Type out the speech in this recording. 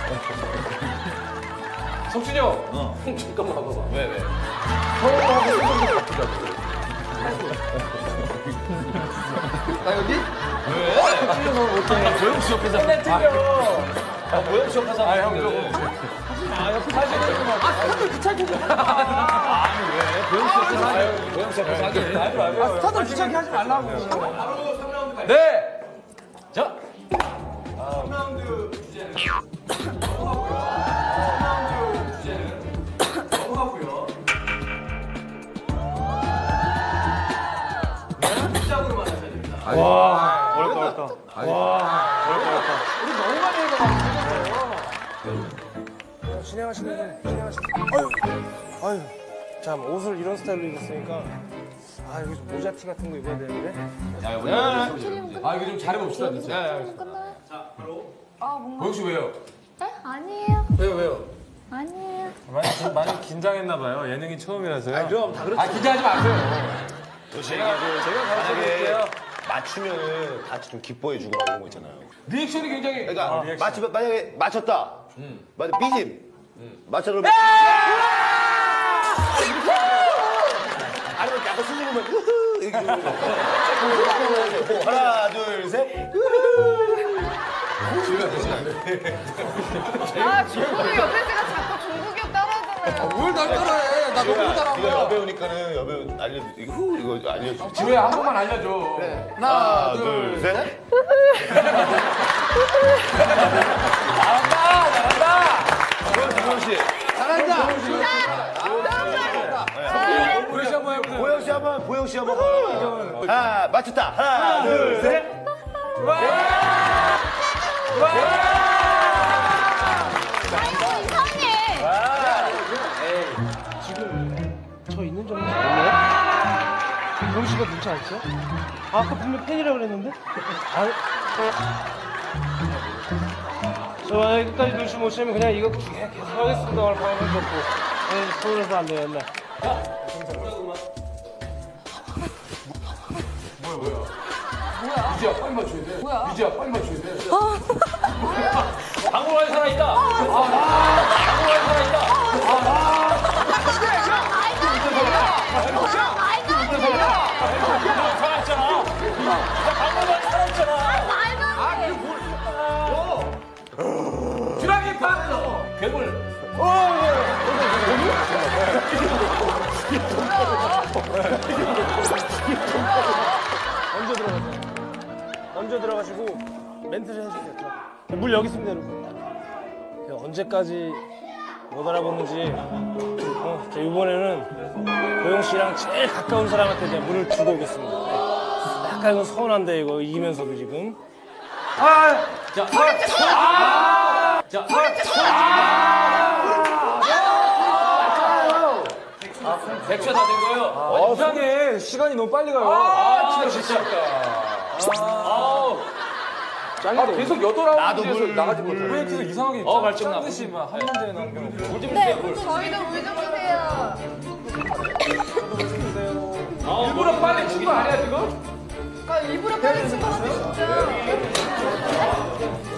성준이 형. 잠깐만 봐봐. 왜? 서울하고 생각이 바꾸자고. 나 여기? 왜? 틀려 너 못해. 조영 씨 옆에서. 맨날 틀려. 조영 씨 옆에서. 형 조금. 옆에 사진은 막. 스타들 귀찮게 하지 아니 왜? 조영 씨 옆에서 하지. 조영 씨 옆에서 하지. 스타들 귀찮게 하지 말라고. 바로 3라운드 가요. 네. 자. 3라운드 주제는 넘어가고요. 3라운드 주제는 넘어가고요. 시작으로 만나셔야 됩니다. 와. 어렵다. 와. 어렵다. 우리 너무 많이 해가지고. 진행하시네. 아유. 참 옷을 이런 스타일로 입었으니까. 아 여기 모자티 같은 거 입어야 되는데. 이거 좀 잘해봅시다 진짜. 끝나요? 자 바로. 뭔가. 보영 씨 왜요? 네? 아니에요. 왜요? 아니에요. 많이 긴장했나 봐요. 예능이 처음이라서요. 그럼 다 그렇죠. 긴장하지 마세요. 제가 가르쳐드릴게요. 맞추면은 같이 좀 기뻐해주고 막 이런 거 있잖아요. 리액션이 굉장히. 그러니까 맞추면 만약에 맞췄다. 맞아 삐짐. 맞춰 그러면. 아니면 약간 수줍으면 으흐 이렇게 좀 하나 둘 셋. 중국이 옆에 제가 자꾸 중국이 형 따라하잖아요. 뭘 날 따라해? 나 너무 따라한 이거 거야. 여배우니까는 여배우 이거 알려줘. 지호야 한 번만 알려줘. 하나 둘 셋. 조영 씨. 잘한다. 보영 씨 한번. 맞췄다. 하나 둘 셋. 아이고 이상해. 저 있는 점인지 몰라요? 보영 씨가 눈치 안 챘어요? 아까 분명 팬이라고 그랬는데? 저 만약에 끝까지 눈치 못 채면 그냥 이거 계속 하겠습니다. 오늘 방송 듣고. 서울에서 안 되겠네. 유지야 빨리 맞춰야 돼. 유지야 빨리 맞춰야 돼. 방울환 살아있다. 방울환 살아있다. 살아있잖아. 방울환 살아있잖아. 주라기 파일러. 괴물. 먼저 들어가시고 멘트를 해주세요. 물 여기 있습니다, 여러분. 언제까지 못 알아보는지. 자, 이번에는 고영 씨랑 제일 가까운 사람한테 이제 물을 주고 오겠습니다. 네. 약간 이건 서운한데 이거 이기면서도 지금. 백차 다 된 거예요. 이상해. 시간이 너무 빨리 가요. 진짜. 계속 8라운드에서 나가지 못해. 왜 계속 이상하게 발전 나. 듯이 막 한 문제에 남겨놓고. 네, 저희도 물 좀 주세요. 일부러 빨리 친 거 아니야 지금? 일부러 빨리 친거 같아 진짜.